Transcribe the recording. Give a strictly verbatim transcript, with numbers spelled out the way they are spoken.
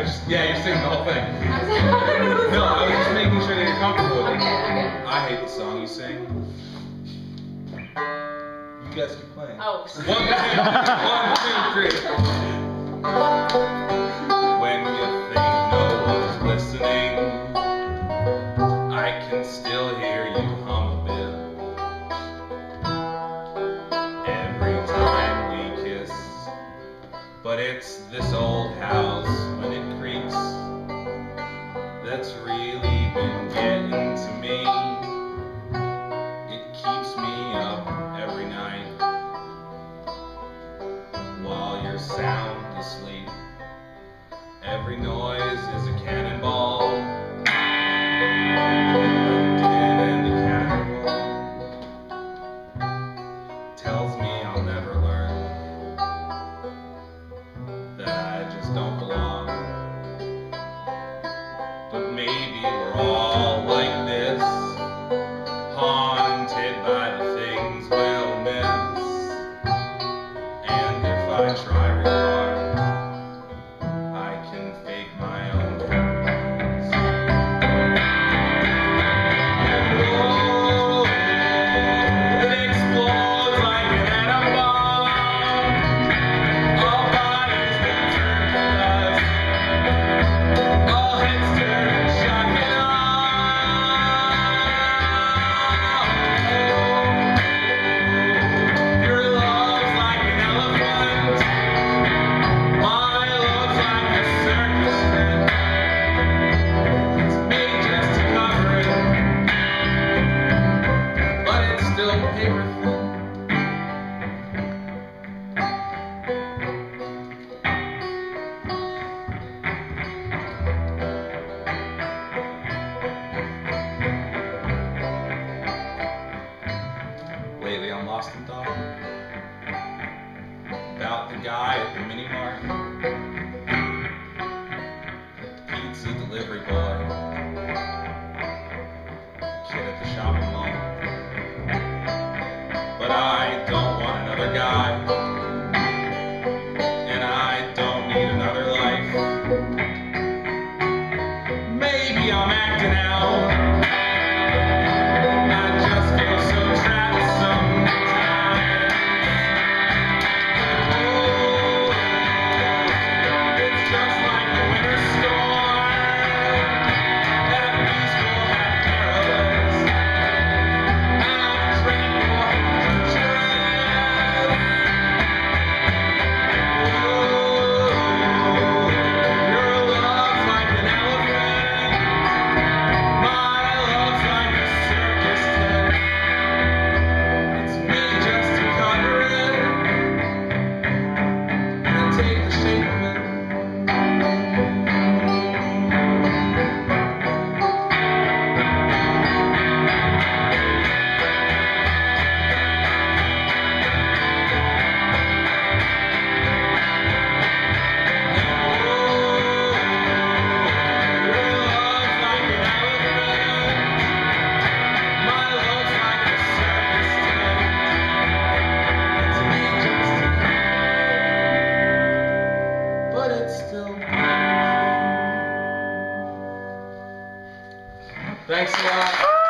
just, yeah, you're singing the whole thing. I'm sorry. No, I was just making sure that you're comfortable with it. Okay, okay. I hate the song you sing. You guys keep playing. Oh. One, two, one, two, three. When you think no one's listening, I can still hear you hum a bit. Every time we kiss, but it's this old house when it creaks that's really been getting to me. It keeps me up every night while you're sound asleep. Every noise is a cannonball. And the cannonball tells me I'll never learn, that I just don't belong. But maybe we're all like this, haunted by the things we'll miss. And if I try real hard, I can fake my own happiness. And oh, it explodes like an atom bomb. All bodies will turn to dust. All heads turn and shock and awe. Your love's like an elephant. My love's like a circus tent. It's made just to cover it, but it's still paper thin. Lately I'm lost in thought about the guy at the mini mart, pizza delivery boy, kid at the shopping mall. But I don't want another guy, and I don't need another life. Maybe I'm acting out. I just feel so trapped sometimes. Oh, it's just like a winter storm that these will have careless. I've drank more than just. Oh, your love's like an elephant. My love's like a circus tent. It's me just to cover it and take the shape of it. But it's still thanks a lot.